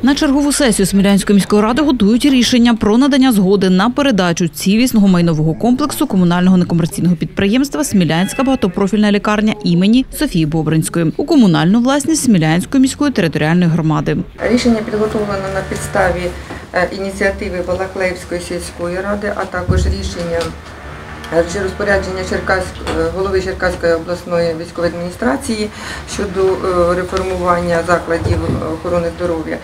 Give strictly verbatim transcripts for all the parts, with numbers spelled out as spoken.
На чергову сесію Смілянської міської ради готують рішення про надання згоди на передачу цілісного майнового комплексу комунального некомерційного підприємства «Смілянська багатопрофільна лікарня» імені Софії Бобринської у комунальну власність Смілянської міської територіальної громади. Рішення підготовлено на підставі ініціативи Балаклеївської сільської ради, а також рішення розпорядження Черкаської, голови Черкаської обласної військової адміністрації щодо реформування закладів охорони здоров'я.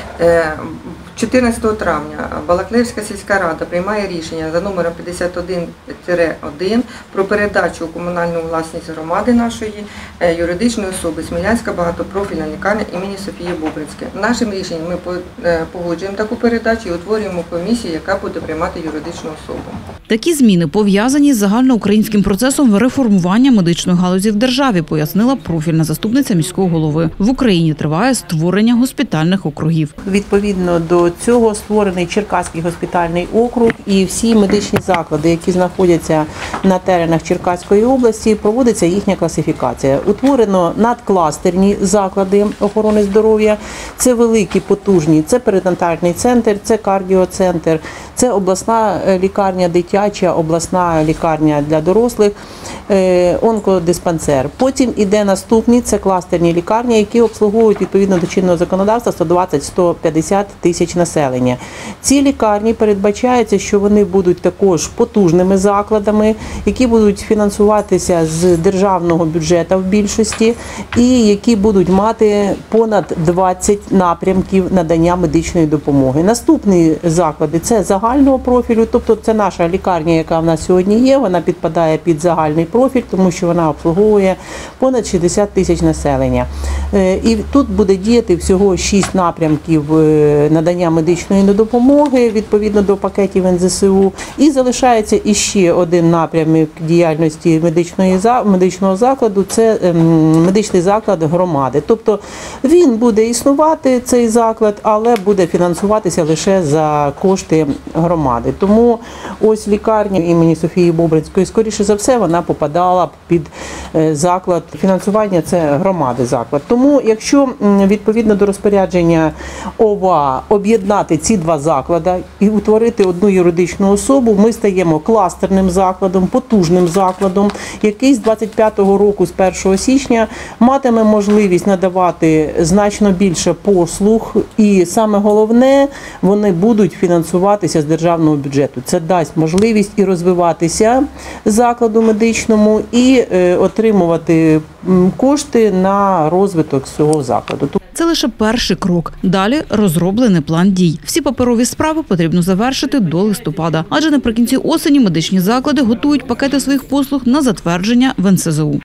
чотирнадцятого травня Балаклеївська сільська рада приймає рішення за номером п'ятдесят один один про передачу у комунальну власність громади нашої юридичної особи Смілянська багатопрофільна лікарня імені Софії Бобринської. Нашим рішенням ми погоджуємо таку передачу і утворюємо комісію, яка буде приймати юридичну особу. Такі зміни пов'язані з загальноукраїнським процесом реформування медичної галузі в державі, пояснила профільна заступниця міського голови. В Україні триває створення госпітальних округів. Відповідно до цього створений Черкаський госпітальний округ і всі медичні заклади, які знаходяться на теренах Черкаської області, проводиться їхня класифікація. Утворено надкластерні заклади охорони здоров'я, це великі, потужні, це перинатальний центр, це кардіоцентр, це обласна лікарня дитяча, обласна лікарня для дорослих, онкодиспансер. Потім іде наступні, це кластерні лікарні, які обслуговують відповідно до чинного законодавства сто двадцять - сто п'ятдесят тисяч населення. Ці лікарні передбачається, що вони будуть також потужними закладами, які будуть фінансуватися з державного бюджету в більшості і які будуть мати понад двадцять напрямків надання медичної допомоги. Наступні заклади – це загального профілю, тобто це наша лікарня, яка в нас сьогодні є, вона підпадає під загальний профіль, тому що вона обслуговує понад шістдесят тисяч населення. І тут буде діяти всього шість напрямків надання медичної допомоги відповідно до пакетів ен зе ес у. І залишається іще один напрямок діяльності медичної, медичного закладу – це медичний заклад громади. Тобто він буде існувати, цей заклад, але буде фінансуватися лише за кошти громади. Тому ось лікарня імені Софії Бобринської, скоріше за все, вона попадала під заклад фінансування, це громади заклад. Тому якщо відповідно до розпорядження ОВА об'єднати ці два заклади і утворити одну юридичну особу, ми стаємо кластерним закладом, потужним закладом, який з двадцять п'ятого року, з першого січня, матиме можливість надавати значно більше послуг і саме головне, вони будуть фінансуватися з державного бюджету. Це дасть можливість і розвиватися закладу медичному, і отримувати кошти на розвиток цього закладу. Це лише перший крок. Далі розроблений план дій. Всі паперові справи потрібно завершити до листопада. Адже наприкінці осені медичні заклади готують пакети своїх послуг на затвердження в ен ес зе у.